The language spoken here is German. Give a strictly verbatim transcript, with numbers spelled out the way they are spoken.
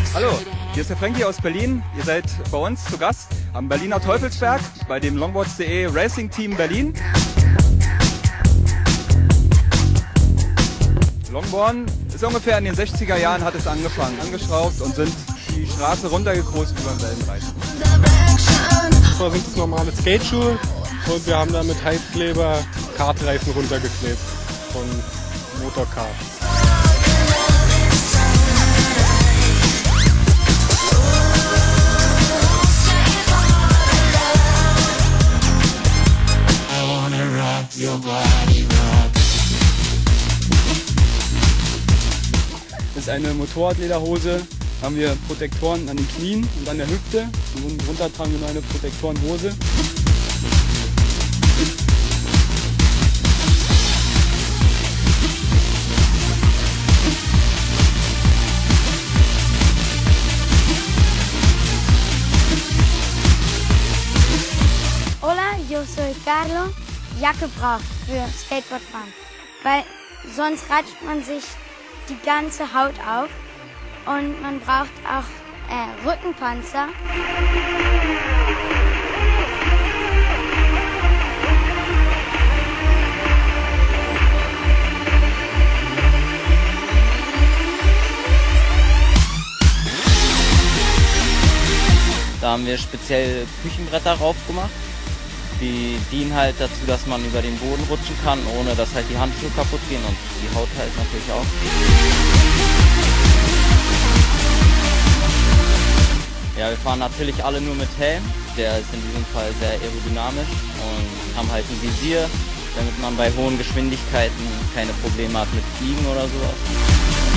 Hallo, hier ist der Frankie aus Berlin. Ihr seid bei uns zu Gast am Berliner Teufelsberg bei dem longboards punkt de Racing Team Berlin. Longboarden ist ungefähr in den sechziger Jahren hat es angefangen, angeschraubt und sind die Straße runtergekrost über den Wellenreifen. Da sind es normale Skateschuhe und wir haben da mit Heißkleber Kartreifen runtergeklebt von Motorkart. Das ist eine Motorradlederhose, haben wir Protektoren an den Knien und an der Hüfte und drunter tragen wir noch eine Protektorenhose. Hola, yo soy Carlo. Jacke braucht für Skateboardfahren, weil sonst ratscht man sich die ganze Haut auf und man braucht auch äh, Rückenpanzer. Da haben wir speziell Küchenbretter rauf gemacht. Die dienen halt dazu, dass man über den Boden rutschen kann, ohne dass halt die Handschuhe kaputt gehen und die Haut halt natürlich auch. Ja, wir fahren natürlich alle nur mit Helm. Der ist in diesem Fall sehr aerodynamisch und haben halt ein Visier, damit man bei hohen Geschwindigkeiten keine Probleme hat mit Fliegen oder sowas.